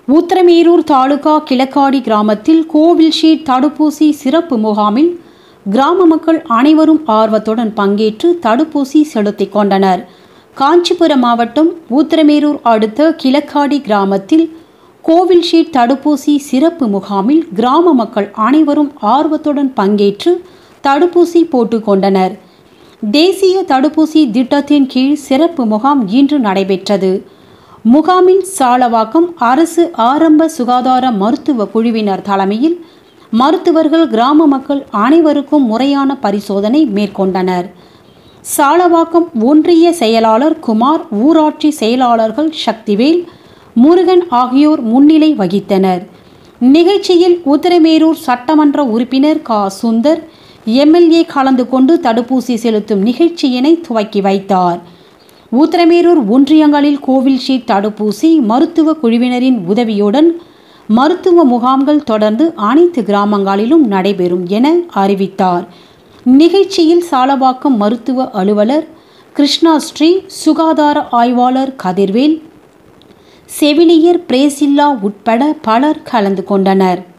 உத்திரமேரூர் தாலுகா கிழக்காடி கிராமத்தில் கோவில்ஷீல்டு தடுப்பூசி சிறப்பு முகாமில் கிராம மக்கள் அனைவரும் ஆர்வத்துடன் பங்கேற்று தடுப்பூசி செலுத்திக் கொண்டனர். காஞ்சிபுரம் மாவட்டம் உத்திரமேரூர் அடுத்த கிழக்காடி கிராமத்தில் கோவில்ஷீல்டு தடுப்பூசி சிறப்பு முகாமில் கிராம மக்கள் அனைவரும் ஆர்வத்துடன் பங்கேற்று தடுப்பூசி போட்டுக்கொண்டனர். தேசிய தடுப்பூசி திட்டத்தின் கீழ் சிறப்பு முகாம் இன்று நடைபெற்றது. முகாமில் சாலவாக்கம் அரசு ஆரம்ப சுகாதார மருத்துவ குழுவினர் தலைமையில் மருத்துவர்கள் கிராம மக்கள் அனைவருக்கும் முறையான பரிசோதனை மேற்கொண்டனர். சாலவாக்கம் ஒன்றிய செயலாளர் குமார், ஊராட்சி செயலாளர்கள் சக்திவேல், முருகன் ஆகியோர் முன்னிலை வகித்தனர். நிகழ்ச்சியில் உத்திரமேரூர் சட்டமன்ற உறுப்பினர் க. சுந்தர் எம்எல்ஏ கலந்து கொண்டு தடுப்பூசி செலுத்தும் நிகழ்ச்சியினை துவக்கி வைத்தார். உத்திரமேரூர் ஒன்றியங்களில் கோவில்ஷீல்டு தடுப்பூசி மருத்துவ குழுவினரின் உதவியுடன் மருத்துவ முகாம்கள் தொடர்ந்து அனைத்து கிராமங்களிலும் நடைபெறும் என அறிவித்தார். நிகழ்ச்சியில் சாலவாக்கம் மருத்துவ அலுவலர் கிருஷ்ணாஸ்ரீ, சுகாதார ஆய்வாளர் கதிர்வேல், செவிலியர் பிரேசில்லா உட்பட பலர் கலந்து கொண்டனர்.